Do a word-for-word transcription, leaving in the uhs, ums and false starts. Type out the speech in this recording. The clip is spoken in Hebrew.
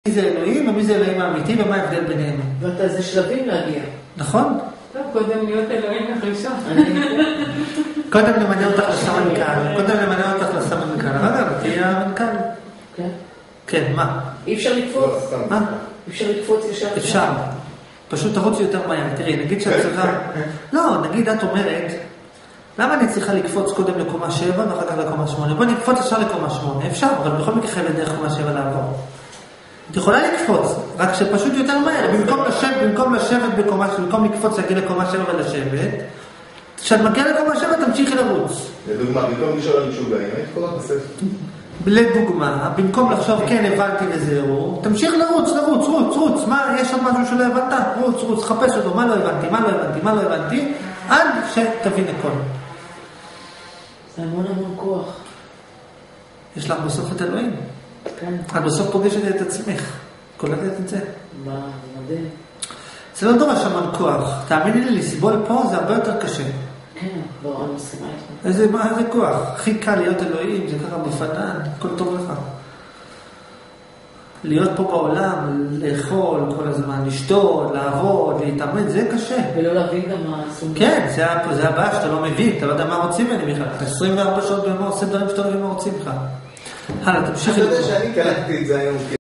מי זה אלוהים ומי זה אלוהים האמיתי ומה ההבדל ביניהם. ואתה זה שלבים להגיע. נכון? טוב, קודם להיות אלוהים החלישה. קודם למנה אותך לסמנכ"ל, קודם למנה אותך לסמנכ"ל, אגב, תהיה המנכ"ל. כן. כן, מה? אי אפשר לקפוץ. מה? אי אפשר לקפוץ ישר. אפשר. פשוט תרוץ יותר מהר. תראי, נגיד שאת צריכה... לא, נגיד את אומרת, למה אני צריכה לקפוץ קודם לקומה שבע ואחר כך לקומה שמונה? בואי נקפוץ ישר לקומה שמונה. אפשר, אבל בכל מקרה חייבת דרך קומה שבע לעבור. את יכולה לקפוץ, רק שפשוט יותר מהר. במקום לשבת, במקום לשבת בקומה שבע, במקום לקפוץ להגיע לקומה שבע ולשבת, כשאת מגיעה לקומה שבע תמשיכי לרוץ. לדוגמה, במקום לשאול על משוגעים, היית קוראת בספר. לדוגמה, במקום לחשוב כן הבנתי וזהו, תמשיך לרוץ, לרוץ, רוץ, רוץ, מה, יש עוד משהו שלא הבנת? רוץ, רוץ, חפש אותו, מה לא הבנתי, מה לא הבנתי, מה לא הבנתי, עד שתבין הכל. זה המון המון כוח. יש לך בסוף את אלוהים. כן. את בסוף פוגשת את עצמך. קולטת את זה? מה, זה מדהים. זה לא דורש המון כוח. תאמיני לי, לסבול פה זה הרבה יותר קשה. כן, כבר אני מסכימה איתך. איזה, מה, איזה כוח? הכי קל להיות אלוהים, זה ככה בפנן, הכל טוב לך. להיות פה בעולם, לאכול כל הזמן, לשתות, לעבוד, להתאמן, זה קשה. ולא להבין גם מה עשו. כן, זה, זה הבעיה שאתה לא מבין, אתה לא יודע מה רוצים ממני בכלל. אתה עשרים וארבע שעות ביום עושה דברים שאתה לא מבין מה רוצים לך. הלאה, תמשיך. אתה יודע שאני קלטתי את זה היום.